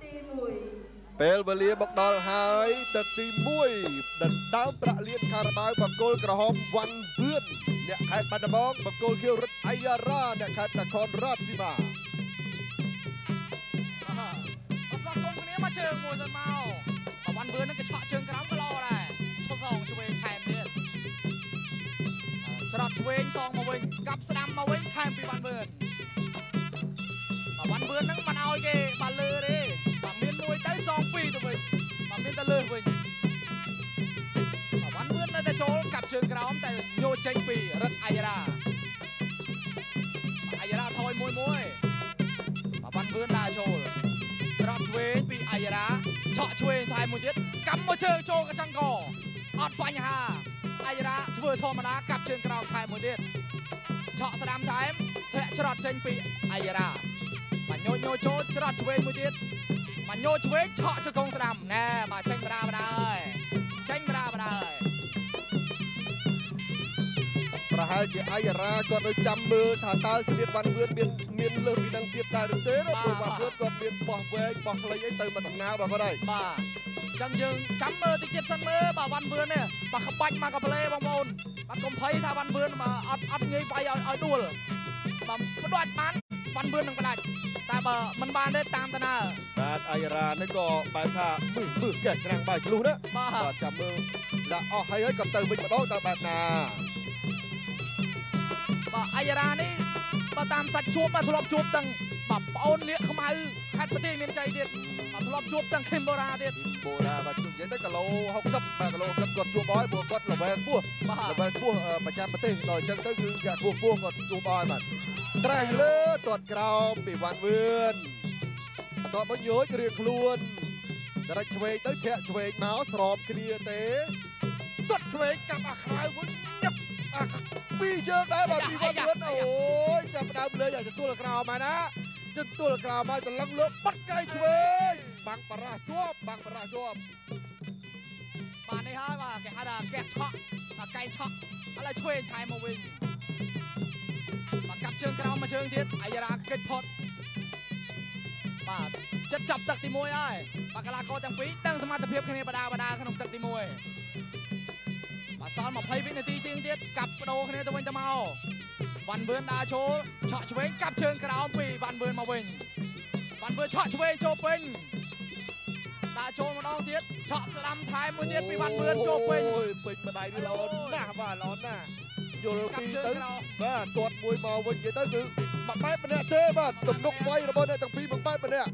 ពេលវេលាមកដល់ហើយទឹកទី1ដណ្ដើមប្រាក់លានខារ៉ាបាវបង្គោលក្រហមវ៉ាន់វឿនអ្នកខេត្តបាត់ដំបងបង្គោលខៀវរិទ្ធអាយ៉ារ៉ាអ្នកខេត្តនគររាជសីមាអត់ស្វាគមន៍គ្នាមកជើងមួយសិនមកវ៉ាន់វឿននឹងកញ្ឆក់ជើងក្រោមក៏ល្អដែរឈុតសងឆ្វេងថែមទៀតច្រត់ឆ្វេងសងមកវិញកាប់ស្ដាំមកវិញថែមពីវ៉ាន់វឿនវ៉ាន់វឿនហ្នឹងមិនឲ្យគេបាល់លើទេបើមានមួយទៅសងពីរទៅវិញបើមានទៅលើវិញវ៉ាន់វឿននៅតែចូលកាប់ជើងក្រោមតែញោចេញពីរឹតអាយ៉ារ៉ាអាយ៉ារ៉ាថយមួយវ៉ាន់វឿនដើរចូលច្រត់ឆ្វេងពីអាយ៉ារ៉ាឆក់ឆ្វេងថែមមួយទៀតកម្មមកជើងចូលកញ្ចឹងកអត់បញ្ហាអាយ៉ារ៉ាធ្វើធម្មតាកាប់ជើងក្រោមថែមមួយទៀតឆក់ស្ដាំថែមធ្លាក់ច្រត់ចេញពីអាយ៉ារ៉ាមកញោចូលច្រត់ឆ្វេងមួយទៀតមកញោឆ្វេងឆក់ជង្គង់ស្ដាំណែមកចេញបដាហើយចេញបដាហើយប្រហែលជាអាយ៉ារ៉ាគាត់នៅចាំមើលថាតើស្លៀកវ៉ាន់វឿនមានលើសពីនឹងទៀតដែរឬទេព្រោះវ៉ាន់វឿនគាត់មានបោះវែងបោះខ្លីអីទៅមកដំណើរបាទគាត់ហើយបាទចឹងយើងចាំមើលតិចទៀតសិនមើលបាទវ៉ាន់វឿននេះបាទក្បាច់មកកាផ្លេបងប្អូនបាទកុំភ័យថាវ៉ាន់វឿនមកអត់ងាយវាយឲ្យដួលបាទផ្ដាច់បានវ៉ាន់វឿននឹងផ្ដាច់តែបើមិនបានទេតាមតាណាបាទអាយ៉ារ៉ានេះក៏បែរថាមើលកែច្រាំងបាយឆ្លុះណាបាទចាំមើលដាក់អស់ហើយក៏ទៅវិញម្ដងតើបែបណាបាទអាយ៉ារ៉ានេះបើតាមសាច់ជួបបាទធ្លាប់ជួបទាំងបាទប្អូនលៀកខ្មៅខេត្តប្រទេសមានជ័យទៀតបាទធ្លាប់ជួបទាំងខេមបូរ៉ាទៀតបូរ៉ាបាទជួបនិយាយទៅគីឡូ60បាទគីឡូ60គាត់ជួបហើយព្រោះគាត់ល្វែងពោះប្រចាំប្រទេសដល់អញ្ចឹងទៅគឺកាពោះគាត់ជួបហើយបាទត្រេះលើទាត់ក្រោមពីវ៉ាន់វឿនបន្ទាប់មកយោជរៀងខ្លួនរត់ឆ្វេងទៅធាក់ឆ្វេងមកស្របគ្នាទេទាត់ឆ្វេងកាប់អាក្រៅវិញញឹកពីរជើងដែរបាទពីវ៉ាន់វឿនអូយចាប់ដើមលើយកទទួលក្រោមហើយណាទទួលក្រោមហើយតលឹងលើបាត់កាយឆ្វេងបាំងបារ៉ាជាប់បាទនេះហើយបាទគេហៅថាកែឆក់កែឆក់ឥឡូវឆ្វេងថែមមកវិញបាទកាប់ជើងក្រោមមកជើងទៀតអាយ៉ារ៉ាកិច្ចផុតបាទចិត្តចាប់ទឹកទី1ហើយបាទកីឡាករទាំងពីរដឹងសមត្ថភាពគ្នាបដាក្នុងទឹកទី1បាទសល់20វិនាទីទៀតកាប់បដូរគ្នាទៅវិញទៅមកវ៉ាន់វឿនដើរចូលឆក់ឆ្វេងកាប់ជើងក្រោមពីវ៉ាន់វឿនមកវិញវ៉ាន់វឿនឆក់ឆ្វេងចូលពេញដើរចូលម្ដងទៀតឆក់ស្ដាំថែមមួយទៀតពីវ៉ាន់វឿនចូលពេញអូយពេញម្ដាយនេះល្អណាស់បាទល្អណាស់យល់ពីទៅបាទទាត់មួយមកវិញនិយាយទៅគឺមួយបែបម្នាក់ទេបាទទំនុកវាយរបស់អ្នកទាំងពីរមួយបែបម្នាក់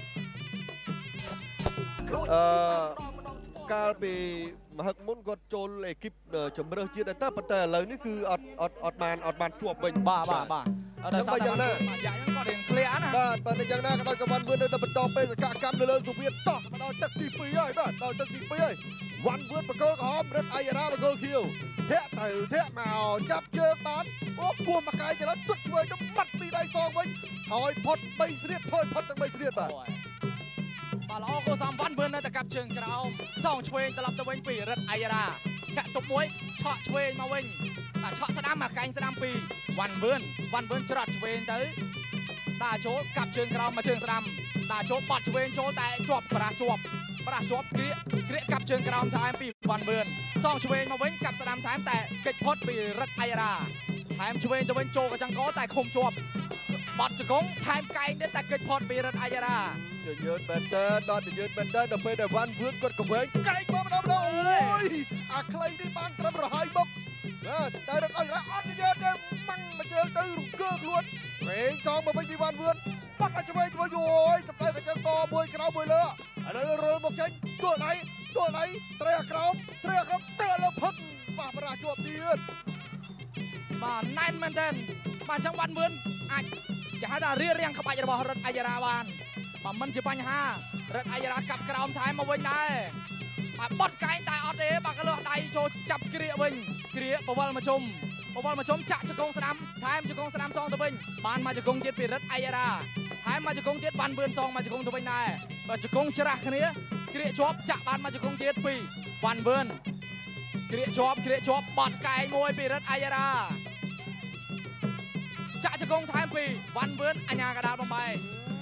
កាលពីមហឹកមុនគាត់ចូលអេគីបជំរឿសជាតិតែប៉ុន្តែឥឡូវនេះគឺអត់បានជាប់វិញបាទដល់សារយ៉ាងណាយ៉ាងហ្នឹងគាត់រៀងធ្លាក់ណាបាទបើយ៉ាងណាក៏ដោយកវ៉ាន់វឿននៅតែបន្តបេសកកម្មនៅលើសូវៀតតោះមកដល់ទឹកទី2ហើយបាទដល់ទឹកទី2ហើយវ៉ាន់វឿនបង្គោលក្រហមរឹតអាយ៉ារ៉ាបង្គោលខៀវធាក់ទៅធាក់មកចាប់ជើងបានអូគោះមកកាយទៅទុតឆ្វេងទៅបាត់ពីដៃសងវិញហើយផុត3ស្រៀតថយផុតទាំង3ស្រៀតបាទល្អគោសំវ៉ាន់វឿននៅតែកាប់ជើងក្រោមសងឆ្វេងត្រឡប់ទៅវិញពីរឹតអាយ៉ារ៉ាធាក់ទប់មួយឆក់ឆ្វេងមកវិញបាទឆក់ស្ដាំមកកែងស្ដាំពីវ៉ាន់វឿនច្រត់ឆ្វេងទៅដើរចូលកាប់ជើងក្រោមមកជើងស្ដាំដើរចូលបត់ឆ្វេងចូលតែជាប់ប្រាស់ជាប់ក្រៀកកាប់ជើងក្រោមថែមពីវ៉ាន់វឿនសងឆ្វេងមកវិញកាប់ស្ដាំថែមតែកិច្ចផុតពីរឹតអាយ៉ារ៉ាថែមឆ្វេងទៅវិញចូលកញ្ចឹងកតែឃុំជាប់បត់ជង្គង់ថែមកែងទៀតតែកិច្ចផុតពីរឹតអាយ៉ារ៉ាយឺតមែនតើដល់ពេលដែលវ៉ាន់វឿនគាត់កវែងកែងមកម្ដងអូយអាខ្លីនេះបានត្រឹមរហើយមុខតែរឹកអាយ៉ារ៉ាអត់យឺតទេម៉ាំងមកជើងទៅរង្គើខ្លួនឆ្វេងសងមកវិញពីវ៉ាន់វឿនបាត់មកឆ្វេងទៅយូយចាប់ទៅកញ្ចឹងកមួយក្រោមមួយលើឥឡូវរើមកចេញទួលដៃត្រេះក្រោមទៅលើផឹកបាបរាជាប់ទៀតបាទណែនមែនតើបាទចឹងវ៉ាន់វឿនអាចចាហៅថារៀងក្បាច់របស់រឹតអាយ៉ារ៉ាបានបើមិនជាបញ្ហារឹតអាយ៉ារ៉ាកាប់ក្រោមថែមមកវិញដែរបាទបត់កែងតែអត់ទេបាទក៏លើសដៃចូលចាប់ក្រៀកវិញក្រៀកបវលមកជុំចាក់ជង្គង់ស្ដាំថែមជង្គង់ស្ដាំសងទៅវិញបានមកជង្គង់ទៀតពីរឹតអាយ៉ារ៉ាថែមមកជង្គង់ទៀតវ៉ាន់វឿនសងមកជង្គង់ទៅវិញដែរបើជង្គង់ច្រាស់គ្នាក្រៀកជាប់ចាក់បានមកជង្គង់ទៀតពីវ៉ាន់វឿនក្រៀកជាប់បត់កែងមួយពីរឹតអាយ៉ារ៉ាចាក់ជង្គង់ថែមពីវ៉ាន់វឿនអញ្ញាកដាលបំបែក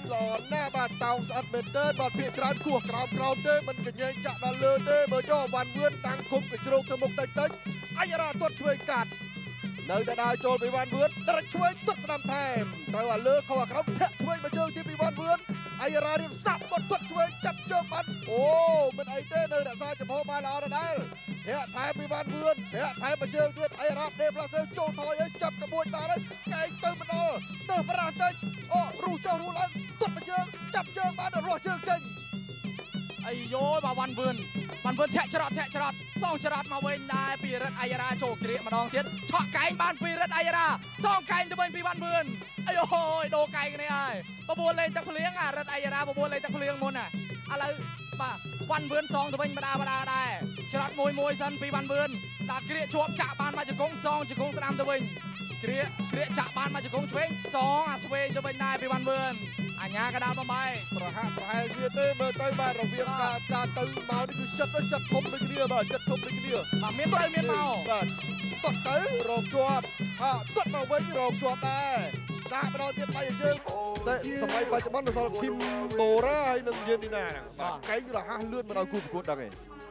lò na bàn tàu sạt bền tên bọt phía trán của cào tên mình cái nhảy chạm vào lơ tên mở cho Văn Vươn tăng khung cái trâu từ một tay tách anh ra tuột chuối cạt nơi đã đai trôi bị Văn Vươn đã chuối tuột nằm thèm tạiว่าเลือกเขาเขาแทะช่วยมาเจอที่ปีวันเวือนไอ้ราเรียกซับบอลตุดช่วยจับเจอมันโอ้มันไอ้เต้nơi đã raจะพอมาแล้วนะได้เฮ้ยไทยปีวันเวือนเฮ้ยไทยมาเจอที่ไอ้ราเดบลาเซลโจทอยจับกระบวนมาเลยไก่ตื่นมันเอาตื่นพระราชใจโอ้รู้เจ้ารู้แล้วตุดมาเจอจับเจอมาเดี๋ยวรอเจอจริงไอ้โย่มาวันเวือนแทะจรอดส่องจรอดมาเว้นได้ปีรัตไอยาราโจกเกลียมาดองเทียนเฉาะไก่บ้านปีรัตไอยาราส่องไก่จะเป็นปีวันเวือนไอ้โอ้ยโดไก่กันไอ้ประบวนเลยตะเพลียงรัตไอยาราประบวนเลยตะเพลียงมนอะไรป่ะวันเวือนซองจะเป็นมาดาได้จรอดมวยสันปีวันเวือนดาเกลียชวบจ่าบ้านมาจะกงซองจะกงสนามจะเป็นเกลียจ่าบ้านมาจะกงช่วยซองสเวนจะเป็นได้ปีวันเวือนอันนี้กระดาษมาใบประหารเรียเต้เมื่อต้บ้านเราเวียงการตื่นเมานี่คือจัดทมเลยทีเดียวจัดทมเลยทีเดียวมาเมียนเมาตัดตื้อรองจวบตัดมาเว้นรองจวบได้ซาไปนอนเทียบไปอย่างเชิงแต่สมัยปัจจุบันเราสอนคิมโบราให้หนึ่งเย็นนี่นะไกลนี่แหละเลื่อนมาเรากูกดดังไง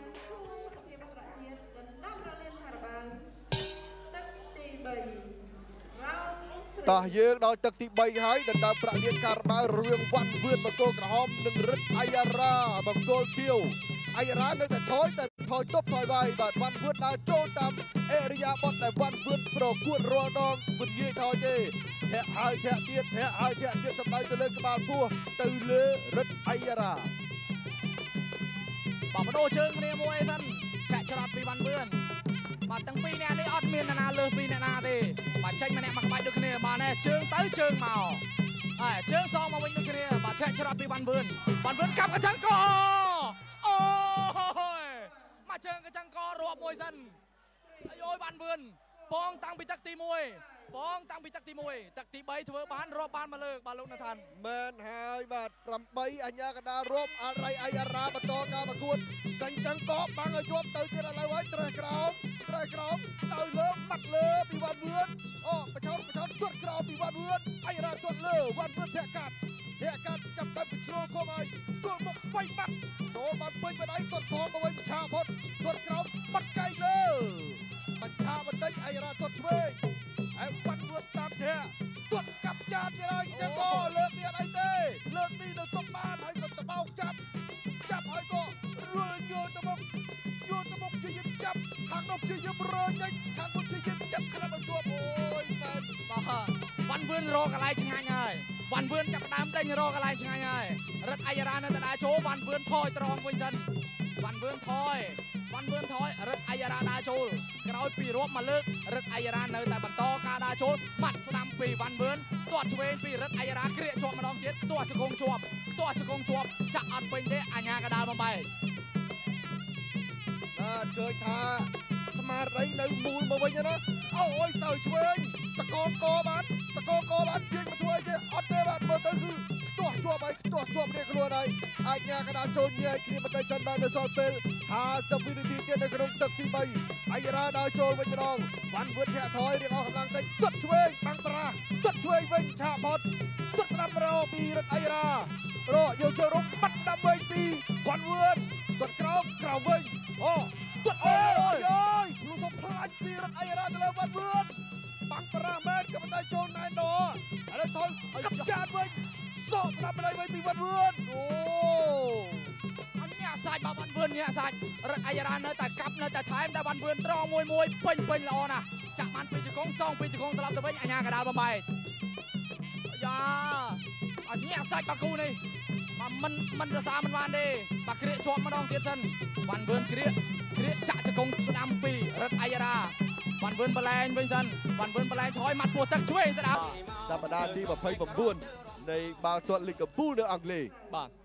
ต่อเยืองดอยตึกที่ใบหายดันดาประเลียนการมาเรื่องวันเวือนมาโกกระหอมหนึ่งรึไอยาราบังโกลคิวไอยาราเนี่ยแต่ถอยตบถอยใบบาดวันเวือนดาโจตามเอริยาบอลแต่วันเวือนโปรกวนรัวดองบุญเยี่ยถอยเจแทะหายแทะเทียนสบายตัวเล็กกระบาลพัวตื่นเลือรึไอยาราบอกมาโดเชิงเนี่ยมวยท่านแกะฉลาดปีวันเวือนมาตั้งปีเนี่ยนี่อดเมียนนาเลือปีเนี่ยนาดีมาเช็คมาเนี่ยมากระบายดูคะแนนมาเนี่ยเชิงตื้อเชิงเมาเชิงซองมาวิ่งดูคะแนนมาแทะฉลาดปีวันเวือนกลับกระชังกอโอ้ยมาเชิงกระชังกอรวบมวยสันไอ้โอ้ยวันเวือนปองตั้งปีตักตีมวยตักตีใบเถื่อบ้านรอบบ้านมาเลิกบาลุนทันแมนหายบาดรำใบอัญญากระดารบอะไรไอยาราบตอการประกวดจังกอบบางอายุตื่นเต้นอะไรไว้เตะกรอบเตะเลิมมัดเลิปีวันเวือนประชดตัวกรอบปีวันเวือนไอยาราตัวเลิวันเวือนแทะกัดจับได้เป็นโชว์เข้าไปตัวมุกไปมัดโจมันไปไปไหนตัวฟองมาไว้ชาพดตัวกรอบมัดไกลเลยมันชามันได้ไอยาราตัวช่วยไอ้วันเวือนตามแท้ตัวกับจานจะได้จะก็เลิกเนี่ยไอ้เต้เลิกนี่เดินต้นบ้านให้ก็ตะเบาจับให้ก็เรือโยตะบกช่วยยิงจับทางนกช่วยยิงเรือใจทางคนช่วยยิงจับขนาดบรรจุโอ้ยแมนวันเวือนรอกอะไรช่างไงวันเวือนจับดามได้รอกอะไรช่างไงรัตไอยาราในตลาดโชว์วันเวือนถอยตรองวินจันวันเวือนถอยรัตไอยาราดาโชว์กระเอาปีรวบมาเลิกรัตไอยาราในแต่บรรโตกาดาโชว์มัดสนามปีวันเวือนตัวช่วยปีรัตไอยาราเกลียชวบมาลองเทียตัวจะคงชวบจะอัดเป็นเดอัญญากระดามาไปเคยท่าสมาร์ทไรในมูลมาไว้เนี่ยนะโอ้ยเสาช่วยตะกอนกอบันเพียงมาช่วยเจ้าอัดเต้บันเบอร์เตอร์คือตัวจวบเรียกรัวในอัญญากระดาโจนใหญ่ครีมบันไดชันบานเดอร์ซอลเปล50 วินาทีเตี้ยในกระดงตักที่ใบไอยาราดาวโจนเวทรองวันเวทแทะถอยเรียกเอากำลังใจตัดช่วยบังตราตัดช่วยเวงชาพอดตัดสนามเราปีรัตไอยารารอโยเจอรุมมัดสนามเวงปีวันเวทตัดกราวเวงตัดโอ้ยลูกสมพลายปีรัตไอยาราจะเลิกวันเวทบังตราแมนกับบันไดโจนนายนออะไรถอยกับจานเวงโซ่สนามบันไดเวงปีวันเวทโอ้อันนี้สายมาวันเวือนเนี่ยสายรัตไอยาราเนแต่กับเนแต่ท้ายแต่วันเวือนตรองมวยเป็นรอนะจากมันปีจะคงซองปีจะคงตลับตะเวนอัญญากระดามาไปยาอันนี้สายปากกูนี่มันจะสามันวันดีปากเกลียชวบมาดองเทียนสันวันเวือนเกลียจะคงสนามปีรัตไอยาราวันเวือนบอลแลนเป็นสันวันเวือนบอลแลนถอยมัดปวดตักช่วยสนามสัปดาห์ที่แบบเพย์แบบบุญในบาวตัวลิกกับบูในอังกฤษบ้าง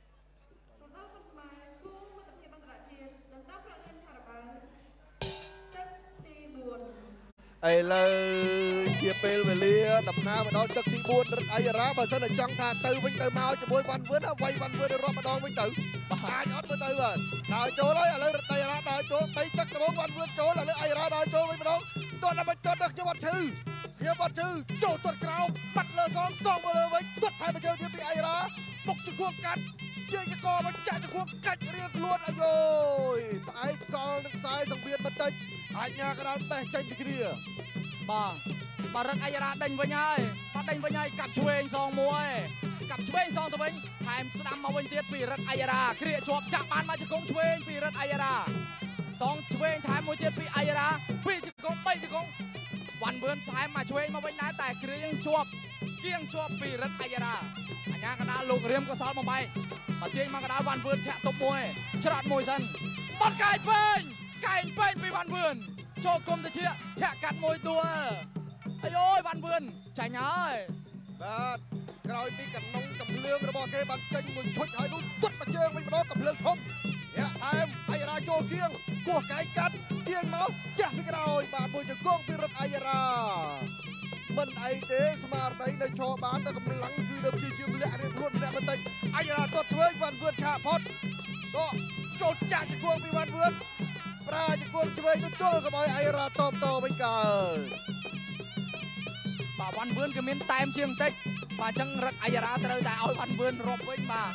ไอ้เลยเชียร์เปลไปเลี้ยดับน้ำมาดอนตึกที่บุญไอ้ราบาสนจังท่าตื่นวิ่งตื่นมาจะบวยวันเวือนไว้วันเวือนรอบมาดอนวิ่งตื่นตายอดมาตื่นเลยดาวโจเลยอะไรไอ้ราดาวโจไปตักตะบงวันเวือนโจอะไรไอ้ราดาวโจไปมาดอนตอนนั้นมันตอนนักจังหวัดชื่อគ្នាបាត់ជើចូលទាត់ក្រោមបាត់លើសងមកលើវិញទាត់ថែមមកជើទៀតពីអៃរ៉ាបុកជង្គង់កាត់យើងចកមកចាក់ជង្គង់កាច់រៀងខ្លួនអាយយផ្អែកកលនឹងខ្សែសង្វៀនបន្តិចអាញាកដាលបេះចេញពីគ្នាបាទរឹកអៃរ៉ាដេញវិញហើយបាត់ដេញវិញហើយកាប់ឆ្វេងសងមួយកាប់ឆ្វេងសងទៅវិញថែមស្ដាំមកវិញទៀតពីរឹកអៃរ៉ាគ្រាជាប់ចាក់បានមកជង្គង់ឆ្វេងពីរឹកអៃរ៉ាសងឆ្វេងថែមមួយទៀតពីអៃរ៉ាពីរជង្គង់3ជង្គង់វ៉ាន់វឿនថែមមកឆ្វេងមកវិញដែរតែគ្រាជាប់គៀងជាប់ពីរឹកអៃរ៉ាអញ្ញាកដាលលោករៀមកសលបំបែកមកទាញមកកដាលវ៉ាន់វឿនធាក់ទប់មួយច្រាត់មួយសិនបត់កាយពេញពីវ៉ាន់វឿនចូលគុំទៅជាធាក់កាត់មួយដួលអាយយវ៉ាន់វឿនចាញ់ហើយបាទក្រោយពីកណ្ដុងកំភ្លើងរបស់គេបានចេញមួយឈុចហើយនោះទាត់មកជើងវិញម្ដងកំភ្លើងធំថែមអៃរ៉ាចូលគៀងគោះកាយកាត់ទាញមកចាស់ពីក្រោយបាទមួយជង្គង់ពីរឹកអៃរ៉ាមិនអីទេស្មារតីនៅឈរបានតែកម្លាំងគឺនៅព្យាយាមលាក់រៀងខ្លួនម្នាក់បន្តិចអៃរ៉ាទាត់ឆ្វេងវ៉ាន់វឿនឆាកផុតក៏ចូលចាក់ជង្គង់ពីវ៉ាន់វឿនប្រាជង្គង់ឆ្វេងទៅទល់កុំឲ្យអៃរ៉ាតបតវិញកើបាទវ៉ាន់វឿនគឺមានតែមជាងបន្តិចបាទអញ្ចឹងរឹកអៃរ៉ាត្រូវតែឲ្យវ៉ាន់វឿនរាប់វិញបាទ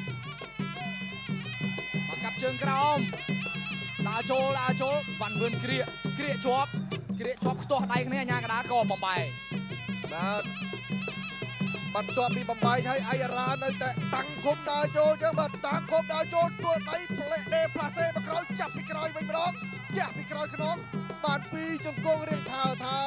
កាប់ជើងក្រោមដើរចូលវ៉ាន់វឿនគ្រាជាប់ខ្ទាស់ដៃគ្នាអញ្ញាកដាក៏បំបែកបាទបន្ទាប់ពីបំបែកហើយអៃរ៉ានៅតែតាំងគុំដើរចូលចឹងបាទតាំងគុំដើរចូលទួលដៃផ្លេដេផ្លាសេមកក្រោយចាប់ពីក្រោយវិញម្ដងចាស់ពីក្រោយខ្នងបានពីជង្គង់រៀងថើ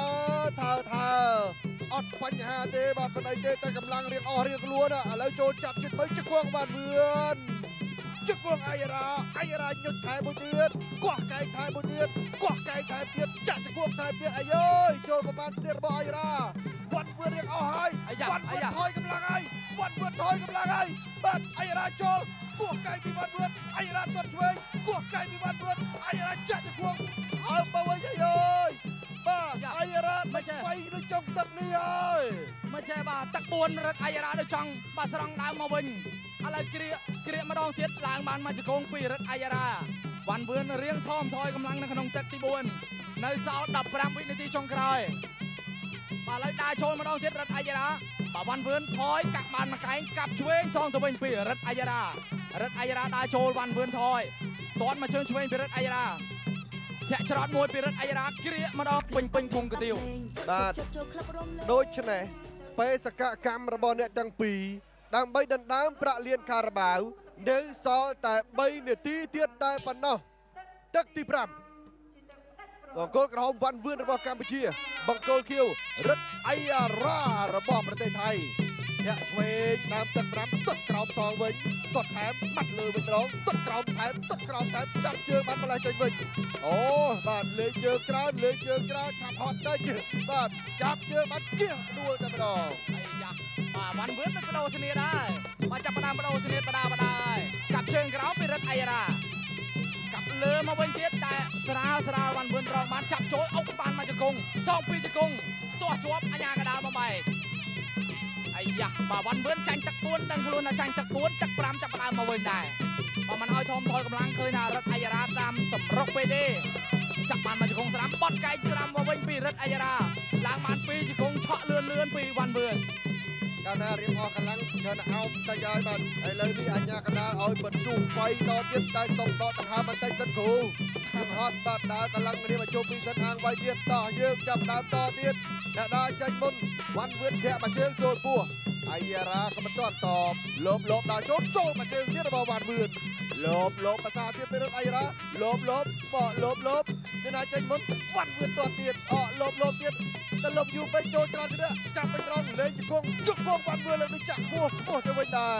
អត់បញ្ហាទេបាទមិនអីទេតែកម្លាំងរៀងអស់រៀងខ្លួនឥឡូវចូលចាប់ជិតទៅជង្គង់បានវឿនជង្គង់អៃរ៉ាញុតថែមួយទៀតគោះកែងថែមួយទៀតគោះកែងថែទៀតចាក់ជង្គង់ថែទៀតអាយយចូលប្រមាណគ្នារបស់អៃរ៉ាវ៉ាន់វឿនរៀងអស់ហើយវ៉ាន់វឿនថយកម្លាំងហើយបាទអៃរ៉ាចូលគោះកែងពីវ៉ាន់វឿនអៃរ៉ាទាត់ឆ្វេងគោះកែងពីវ៉ាន់វឿនអៃរ៉ាចាក់ជង្គង់អើបើវិញអាយយបាទអៃរ៉ាមិនໄວដូចចង់ទឹកនេះហើយមិនចេះបាទទឹក4រឹកអៃរ៉ាដូចចង់បាទស្រង់ដើមមកវិញឥឡូវគ្រាម្ដងទៀតឡើងបានមកជង្គង់ពីរឹកអៃរ៉ាវ៉ាន់វឿនរៀងថមថយកម្លាំងនៅក្នុងទឹកទី4នៅសល់15វិនាទីចុងក្រោយបាទឥឡូវដើរចូលម្ដងទៀតរឹកអៃរ៉ាបាទវ៉ាន់វឿនថយកាប់បានមួយកែងកាប់ឆ្វេងសងទៅវិញពីរឹកអៃរ៉ាដើរចូលវ៉ាន់វឿនថយទាត់មកជើងឆ្វេងពីរឹកអៃរ៉ាធាក់ច្រត់មួយពីរឹកអៃរ៉ាគ្រាម្ដងពេញភូមិកាទៀវបាទដូច្នេះបេសកកម្មរបស់អ្នកទាំងពីរដើម្បីដណ្ដើមប្រាក់លានខារ៉ាបាវនៅសល់តែ3នាទីទៀតតែប៉ុណ្ណោះទឹកទី5បង្គោលក្រហមវ៉ាន់វឿនរបស់កម្ពុជាបង្គោលខៀវរឹកអៃរ៉ារបស់ប្រទេសថៃអ្នកឆ្វេងដើមទឹក5ទាត់ក្រោមសងវិញទាត់ថែមបាត់លើវិញម្ដងទាត់ក្រោមថែមចាប់ជើងបានម្លេះចេញវិញអូបាទលេងជើងច្រើនឆាប់ហត់ទៅបាទចាប់ជើងបានគៀសដួលតែម្ដងបាទវ៉ាន់វឿនមិនបដូរសនីដែរបាទចាប់ផ្ដើមបដូរសនីបដាហើយកាប់ជើងក្រោមពីរឹកអៃរ៉ាកាប់លើមកវិញទៀតតែស្រាលវ៉ាន់វឿនរងបានចាប់ចូលអុកបានមកជង្គង់សងពីជង្គង់ខ្ទាស់ជាប់អញ្ញាកដាលបំបែកអាយ៉ាបាទវ៉ាន់វឿនចាញ់ទឹក4ដឹងខ្លួនថាចាញ់ទឹក4ទឹក5ចាប់ផ្ដើមមកវិញដែរបើមិនឲ្យធំថយកម្លាំងឃើញថារឹកអៃរ៉ាតាមសម្រុកពេកទេចាប់បានមកជង្គង់ស្រាំបត់កែងស្រាំមកវិញពីរឹកអៃរ៉ាឡើងបានពីជង្គង់ឆក់លឿនពីវ៉ាន់វឿនកាលណារៀងអស់កម្លាំងច្រើនអោបតែហើយបាទឥឡូវនេះអញ្ញាកដាលឲ្យបន្ទុះ3ដកទៀតតែសុំដកដង្ហើមបន្តិចសិនគ្រូយើងហត់បាទដើរកម្លាំងគ្នាមកជុំពីសិនអាងវាយទៀតតោះយើងចាប់ដើមតទៀតអ្នកដើរចេញមុនវ៉ាន់វឿនធាក់មកជើងចូលពោះអៃរ៉ាក៏មិនទាន់តបលោបដើរចូលមកជើងទៀតរបស់វ៉ាន់វឿនលោបភាសាទៀតពីរឹកអៃរ៉ាលោបបកលោបអ្នកណាចេញមុនវ៉ាន់វឿនទាត់ទៀតលោបទៀតតែលុបយូរពេកចូលច្រើនទៀតចាប់ពេញរងលេងជង្គង់វ៉ាន់វឿនលើកនេះចាក់ខ្ពស់ទៅវិញដែរ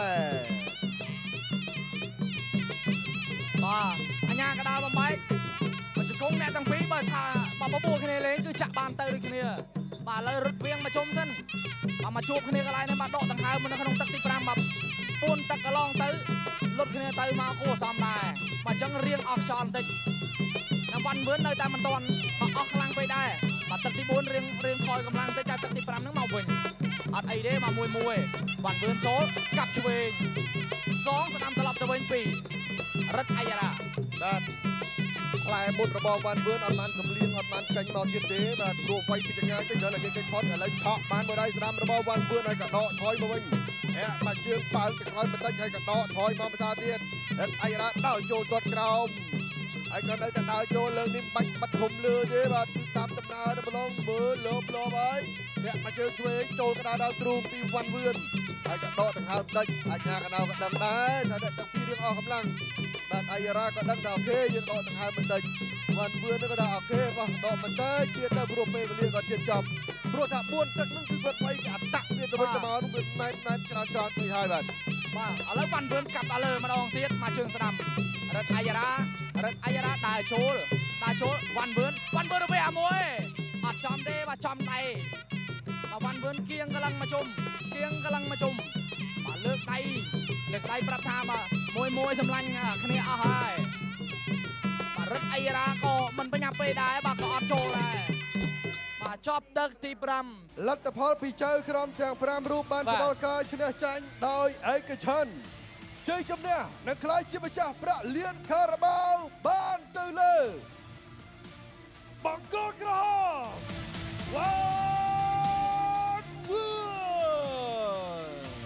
បាទអញ្ញាកដាលបំបែកមកជង្គង់អ្នកទាំងពីរបើថាបបួលគ្នាលេងគឺចាក់បានទៅដូចគ្នាបាទឥឡូវរត់វៀងមកជុំសិនមកជួបគ្នាកន្លែងនេះបាទដកដង្ហើមនៅក្នុងទឹកទី5បាទពួនទឹកកន្លងទៅលុតគ្នាទៅមកគួរសមដែរបាទអញ្ចឹងរៀងអស់ខ្យល់បន្តិចតែវ៉ាន់វឿននៅតែមិនទាន់អស់ខ្លាំងពេកដែរបាទទឹកទី4រៀងថយកម្លាំងតិចតែទឹកទី5ហ្នឹងមកវិញអត់អីទេមកមួយវ៉ាន់វឿនចូលកាប់ឆ្វេងសងស្ដាំត្រឡប់ទៅវិញពីរឹកអៃរ៉ាបាទផ្លែមុនរបស់វ៉ាន់វឿនអត់បានសម្លៀងអត់បានចាញ់មកទៀតទេបាទព្រោះវាយពីចង្ងាយទៅច្រើនតែគេគេផុតឥឡូវឆក់បានមួយដៃស្ដាំរបស់វ៉ាន់វឿនហើយក៏ដកថយមកវិញមកជើងបើកទៅក្រោយបន្តិចហើយក៏ដកថយមកភាសាទៀតអាយរ៉ាដើរចូលទាត់ក្រោមហើយក៏នៅតែដើរចូលលើកនេះបាច់បាត់ធំលឺទេបាទគឺតាមដំណើរទៅម្លងមើលលោបហើយមកជើងឆ្វេងចូលកណ្ដាលដល់ទ្រូងពីវ៉ាន់វឿនហើយក៏ដកដង្ហើមតិចអាញាកណ្ដាលក៏ដឹងដែរថាទាំងពីររឿងអស់កម្លាំងបាទអាយរ៉ាក៏ដឹងថាអូខេយើងដកដង្ហើមបន្តិចវ៉ាន់វឿនក៏ថាអូខេបោះដកបន្តិចទៀតទៅព្រោះពេលវេលាក៏ជិតចប់ព្រោះថា4ទឹកហ្នឹងគឺគាត់វាយគេអតាក់វាទៅវិញទៅមកនោះវាណែនច្រើនពេកហើយបាទឥឡូវវ៉ាន់វឿនកាប់ដល់លើម្ដងទៀតមកជើងស្ដាំរត់អាយរ៉ាដើរចូលវ៉ាន់វឿនទៅវាមួយអត់ចំទេបាទចំដៃបាទវ៉ាន់វឿនគៀងកម្លាំងមកជុំបាទលើកដៃប្រាប់ថាបាទមួយសម្លាញ់គ្នាអស់ហើយបាទរត់អាយរ៉ាក៏មិនបញ្ញាប់ពេកដែរបាទក៏អត់ចូលដែរបាទចប់ទឹកទី5 លទ្ធផលពីចៅក្រមទាំង5រូបបានផ្ដល់ការឈ្នះចាញ់ដោយឯកជនជ័យជំនះនឹងក្លាយជាម្ចាស់ប្រាក់លានខារ៉ាបាវបានទៅលើបង្គោលក្រហម